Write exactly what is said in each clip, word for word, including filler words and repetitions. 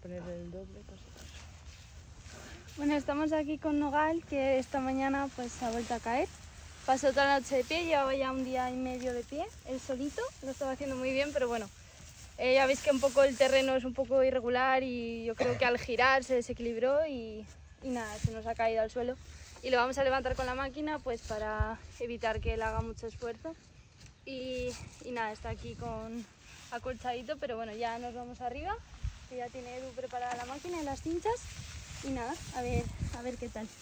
poner el doble. Pues. Bueno, estamos aquí con Nogal, que esta mañana pues se ha vuelto a caer. Pasó toda la noche de pie, llevaba ya un día y medio de pie, él solito, lo estaba haciendo muy bien, pero bueno, eh, ya veis que un poco el terreno es un poco irregular y yo creo que al girar se desequilibró y, y nada, se nos ha caído al suelo. Y lo vamos a levantar con la máquina pues para evitar que él haga mucho esfuerzo. Y, y nada, está aquí con acolchadito, pero bueno, ya nos vamos arriba, que ya tiene Edu preparada la máquina y las cinchas. Y nada, a ver, a ver qué tal.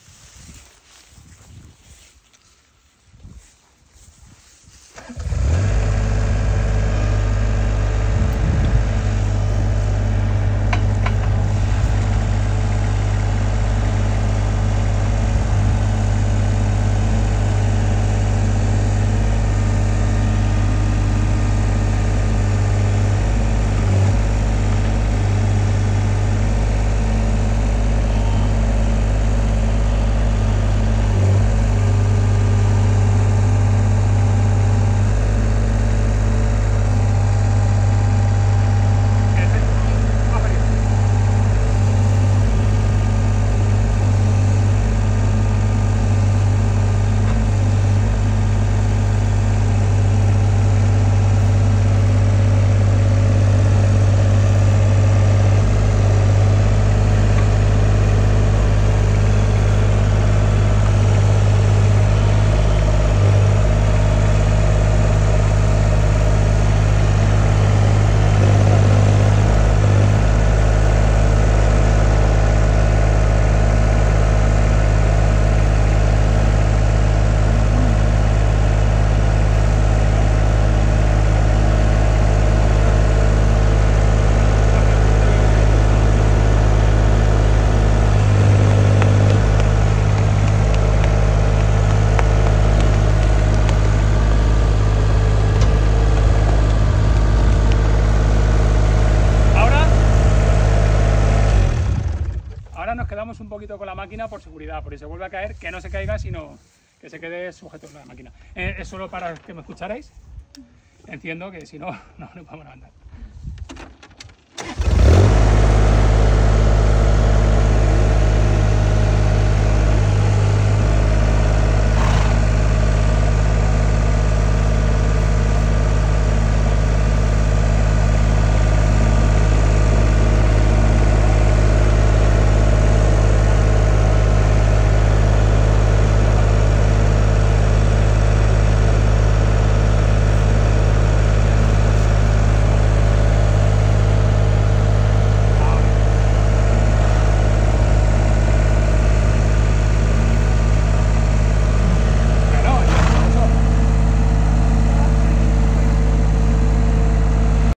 Nos quedamos un poquito con la máquina por seguridad, por si se vuelve a caer, que no se caiga, sino que se quede sujeto a la máquina. Eh, es solo para que me escucharais. Enciendo, que si no, no nos vamos a levantar.